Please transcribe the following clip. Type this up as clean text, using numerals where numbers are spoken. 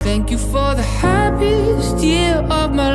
Thank you for the happiest year of my